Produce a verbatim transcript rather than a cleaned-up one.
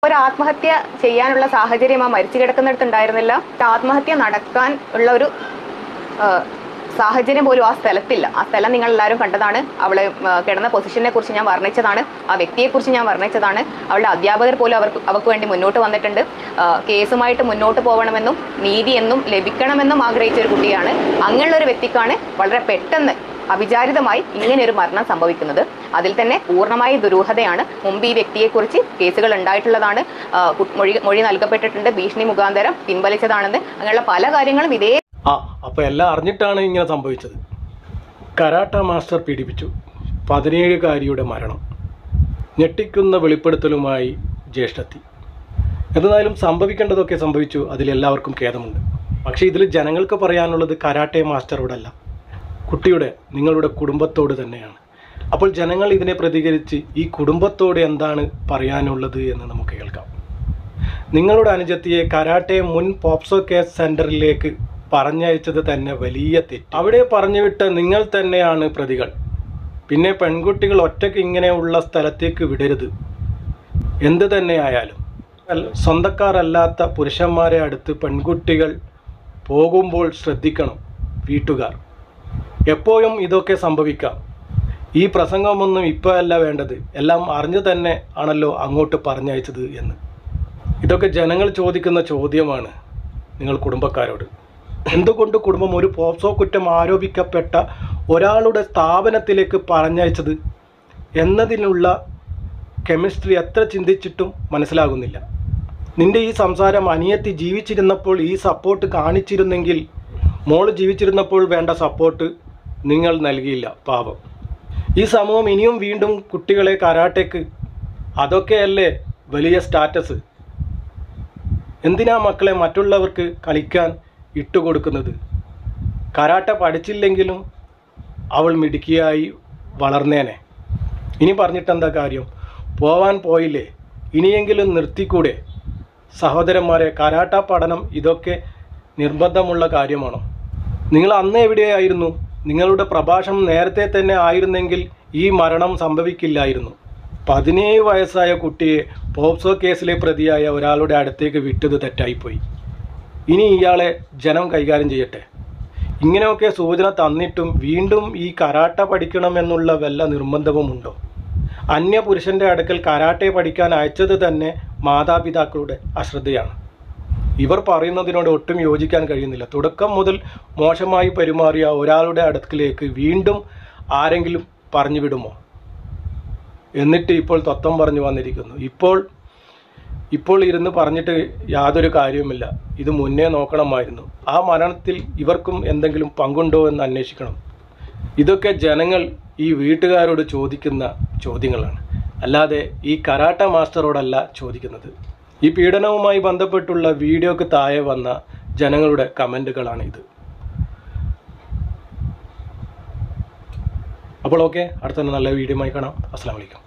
ഒരു ആത്മഹത്യ ചെയ്യാനുള്ള സാഹചര്യം ആ മരിച്ചു കിടക്കുന്നിടത്തുണ്ടായിരുന്നില്ല. ആത്മഹത്യ നടക്കാൻ ഉള്ള ഒരു സാഹചര്യം പോലും ആ സ്ഥലത്തില്ല. ആ സ്ഥലം നിങ്ങൾ എല്ലാവരും കണ്ടതാണ്. അവൾ കിടന്ന പൊസിഷനെ കുറിച്ച് ഞാൻ വർണ്ണിച്ചതാണ്. ആ വ്യക്തിയെക്കുറിച്ച് ഞാൻ വർണ്ണിച്ചതാണ്. അവളുടെ അധ്യാപകർ പോലും അവർക്ക് അവർക്ക് വേണ്ടി മുന്നോട്ട് വന്നിട്ടുണ്ട്. കേസുമായിട്ട് മുന്നോട്ട് പോകണമെന്നും നീതി എന്നും ലഭിക്കണമെന്നും ആഗ്രഹിച്ച ഒരു കുട്ടിയാണ്. അങ്ങനെയുള്ള ഒരു വ്യക്തിക്കാണ് വളരെ പെട്ടെന്ന് അവിചാരിതമായി ഇങ്ങനെ ഒരു മരണം സംഭവിക്കുന്നത്. അതിൽ തന്നെ പൂർണ്ണമായി ദുരൂഹതയാണ്. മുമ്പ് ഈ വ്യക്തിയെക്കുറിച്ച് കേസുകൾ ഉണ്ടായിട്ടുള്ളതാണ്. മൊഴി മൊഴി നൽകപ്പെട്ടിട്ടുണ്ട്. ഭീഷണി മുഖാന്തരം പിൻവലിച്ചതാണെന്ന് അങ്ങനെയുള്ള പല കാര്യങ്ങളും ഇതേ. ആ അപ്പോൾ എല്ലാം അറിഞ്ഞിട്ടാണ് ഇങ്ങനെ സംഭവിച്ചത്. കരാട്ട മാസ്റ്റർ പീഡിപ്പിച്ചു. പതിനേഴുകാരിയുടെ മരണം. ഞെട്ടിക്കുന്ന വെളിപ്പെടുത്തലുമായി ജ്യേഷ്ഠത്തി. എന്നാലും സംഭവിക്കേണ്ടതൊക്കെ സംഭവിച്ചു. അതിലെല്ലാവർക്കും ഖേദമുണ്ട്. പക്ഷേ ഇതിൽ ജനങ്ങൾക്ക് പറയാനുള്ളത് കരാട്ടെ മാസ്റ്ററോടല്ല, കുട്ടിയുടെ നിങ്ങളുടെ കുടുംബത്തോട് തന്നെയാണ്. അപ്പോൾ ജനങ്ങൾ ഇതിനെ പ്രതികരിച്ച് ഈ കുടുംബത്തോട് എന്താണ് പറയാനുള്ളത് എന്ന് നമുക്ക് കേൾക്കാം. നിങ്ങളുടെ അനുജത്തിയെ കരാട്ടെ മുൻ പോപ്സോ കേസ് സെൻറ്ററിലേക്ക് പറഞ്ഞയച്ചത് തന്നെ വലിയ തെറ്റ്. അവിടെ പറഞ്ഞുവിട്ട നിങ്ങൾ തന്നെയാണ് പ്രതികൾ. പിന്നെ പെൺകുട്ടികൾ ഒറ്റയ്ക്ക് ഇങ്ങനെയുള്ള സ്ഥലത്തേക്ക് വിടരുത്. എന്ത് തന്നെയായാലും സ്വന്തക്കാരല്ലാത്ത പുരുഷന്മാരെ അടുത്ത് പെൺകുട്ടികൾ പോകുമ്പോൾ ശ്രദ്ധിക്കണം വീട്ടുകാർ. എപ്പോഴും ഇതൊക്കെ സംഭവിക്കാം. ഈ പ്രസംഗമൊന്നും ഇപ്പോഴല്ല വേണ്ടത്. എല്ലാം അറിഞ്ഞു തന്നെ ആണല്ലോ അങ്ങോട്ട് പറഞ്ഞയച്ചത് എന്ന്. ഇതൊക്കെ ജനങ്ങൾ ചോദിക്കുന്ന ചോദ്യമാണ് നിങ്ങൾ കുടുംബക്കാരോട്. എന്തുകൊണ്ട് കുടുംബം ഒരു പോക്സോ കുറ്റം ആരോപിക്കപ്പെട്ട ഒരാളുടെ സ്ഥാപനത്തിലേക്ക് പറഞ്ഞയച്ചത് എന്നതിനുള്ള കെമിസ്ട്രി എത്ര ചിന്തിച്ചിട്ടും മനസ്സിലാകുന്നില്ല. നിൻ്റെ ഈ സംസാരം അനിയത്തി ജീവിച്ചിരുന്നപ്പോൾ ഈ സപ്പോർട്ട് കാണിച്ചിരുന്നെങ്കിൽ, മോള് ജീവിച്ചിരുന്നപ്പോൾ വേണ്ട സപ്പോർട്ട് നിങ്ങൾ നൽകിയില്ല. പാവം. ഈ സമൂഹം ഇനിയും വീണ്ടും കുട്ടികളെ കരാട്ടേക്ക്, അതൊക്കെയല്ലേ വലിയ സ്റ്റാറ്റസ്. എന്തിനാ മക്കളെ മറ്റുള്ളവർക്ക് കളിക്കാൻ ഇട്ടുകൊടുക്കുന്നത്? കരാട്ട പഠിച്ചില്ലെങ്കിലും അവൾ മിടുക്കിയായി വളർന്നേനെ. ഇനി പറഞ്ഞിട്ടെന്താ കാര്യം? പോവാൻ പോയില്ലേ, ഇനിയെങ്കിലും നിർത്തിക്കൂടെ? സഹോദരന്മാരെ, കരാട്ട പഠനം ഇതൊക്കെ നിർബന്ധമുള്ള കാര്യമാണോ? നിങ്ങൾ അന്ന് എവിടെയായിരുന്നു? നിങ്ങളുടെ പ്രഭാഷണം നേരത്തെ തന്നെ ആയിരുന്നെങ്കിൽ ഈ മരണം സംഭവിക്കില്ലായിരുന്നു. പതിനേഴ് വയസ്സായ കുട്ടിയെ പോക്സോ കേസിലെ പ്രതിയായ ഒരാളുടെ അടുത്തേക്ക് വിട്ടത് തെറ്റായിപ്പോയി. ഇനി ഇയാളെ ജനം കൈകാര്യം ചെയ്യട്ടെ. ഇങ്ങനെയൊക്കെ സൂചന തന്നിട്ടും വീണ്ടും ഈ കരാട്ട പഠിക്കണമെന്നുള്ള വല്ല നിർബന്ധവുമുണ്ടോ? അന്യ പുരുഷൻ്റെ അടുക്കൽ കരാട്ടെ പഠിക്കാൻ അയച്ചത് തന്നെ മാതാപിതാക്കളുടെ അശ്രദ്ധയാണ്. ഇവർ പറയുന്നതിനോട് ഒട്ടും യോജിക്കാൻ കഴിയുന്നില്ല. തുടക്കം മുതൽ മോശമായി പെരുമാറിയ ഒരാളുടെ അടുക്കിലേക്ക് വീണ്ടും ആരെങ്കിലും പറഞ്ഞു വിടുമോ? എന്നിട്ട് ഇപ്പോൾ തത്വം പറഞ്ഞു വന്നിരിക്കുന്നു. ഇപ്പോൾ ഇപ്പോൾ ഇരുന്ന് പറഞ്ഞിട്ട് യാതൊരു കാര്യവുമില്ല. ഇത് മുന്നേ നോക്കണമായിരുന്നു. ആ മരണത്തിൽ ഇവർക്കും എന്തെങ്കിലും പങ്കുണ്ടോ എന്ന് അന്വേഷിക്കണം. ഇതൊക്കെ ജനങ്ങൾ ഈ വീട്ടുകാരോട് ചോദിക്കുന്ന ചോദ്യങ്ങളാണ്, അല്ലാതെ ഈ കരാട്ട മാസ്റ്ററോടല്ല ചോദിക്കുന്നത്. ഈ പീഡനവുമായി ബന്ധപ്പെട്ടുള്ള വീഡിയോക്ക് താഴെ വന്ന ജനങ്ങളുടെ കമൻറ്റുകളാണ് ഇത്. അപ്പോൾ ഓക്കെ, അടുത്ത നല്ല വീഡിയോയുമായി കാണാം. അസ്സലാമു അലൈക്കും.